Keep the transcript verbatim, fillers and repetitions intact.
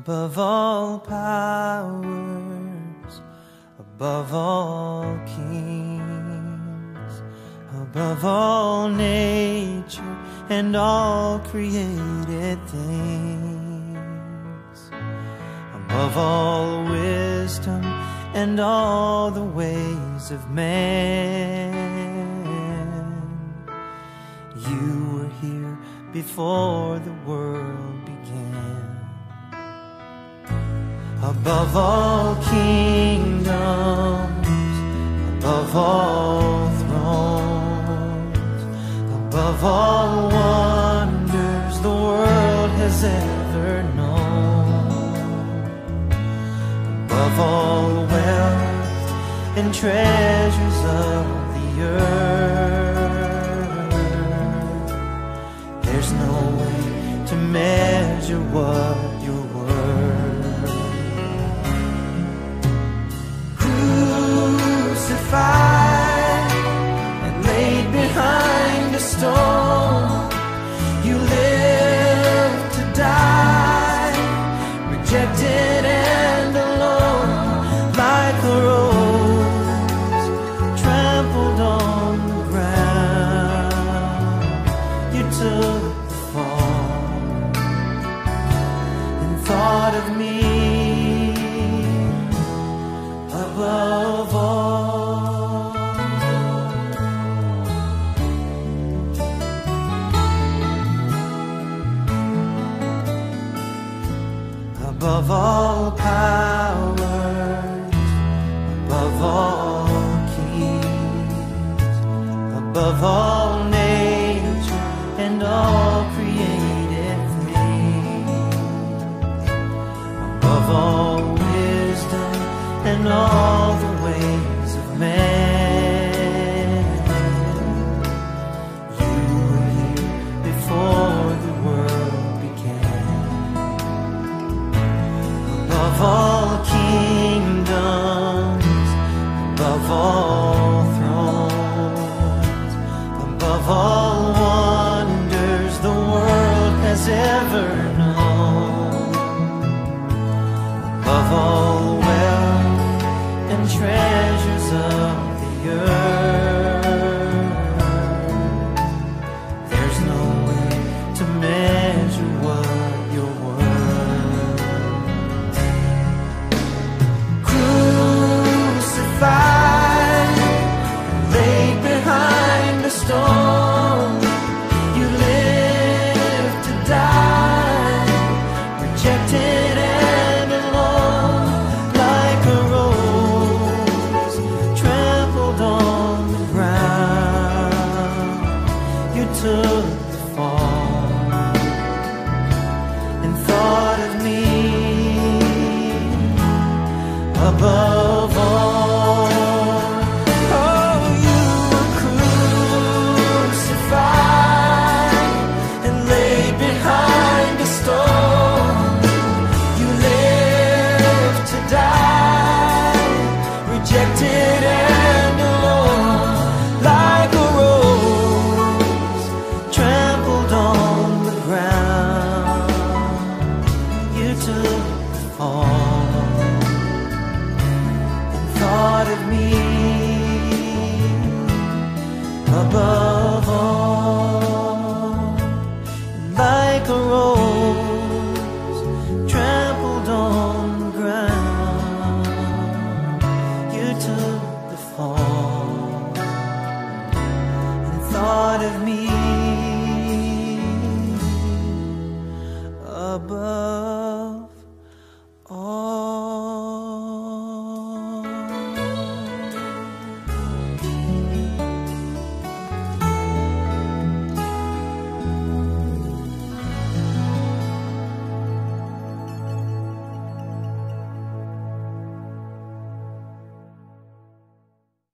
above all powers, above all kings, above all nature and all created things, above all wisdom and all the ways of man. You were here before the world began. Above all kingdoms, above all thrones, above all wonders the world has ever known, above all wealth and treasures of the earth, there's no way to measure what you're worth. Crucified and laid behind a stone, you lived to die, rejected and alone, like a rose trampled on the ground. You took the fall and thought of me above all. Above all powers, above all kings, above all nature and all created things, above all wisdom and all the ways of man. You were here before the world began. Above all kingdoms, above all thrones, above all wonders the world has ever known, above all wealth and treasures of the earth, there's no way to measure what you're worth. Crucified, laid behind a stone, you lived to die, rejected and alone, like a rose trampled on the ground. You took the fall and thought of me above